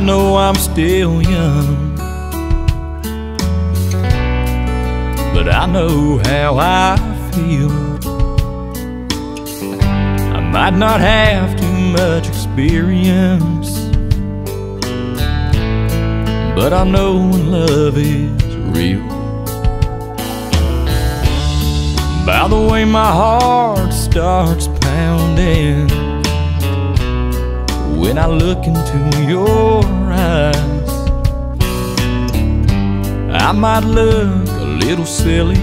know I'm still young, but I know how I feel. I might not have too much experience, but I know when love is real. By the way my heart starts pounding when I look into your eyes, I might look a little silly,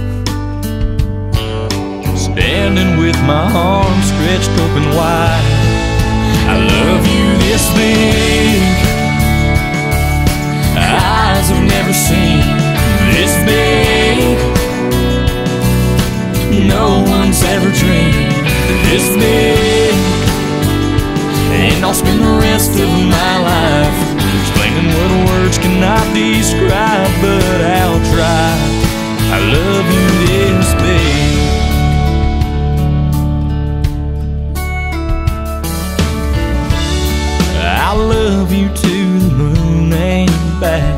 standing with my arms stretched open wide. I love you this big, eyes have never seen this big. No one's ever dreamed this big, and I'll spend the rest of my life explaining what words cannot describe, but I'll try. I love you this big. I love you to the moon and back.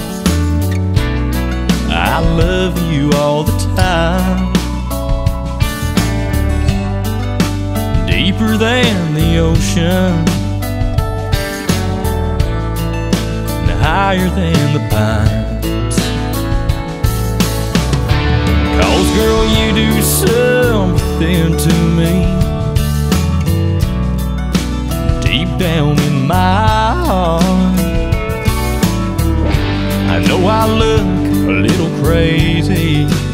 I love you all the time, deeper than the ocean and higher than the pines. 'Cause girl, you do something to me deep down in my heart. I know I look a little crazy,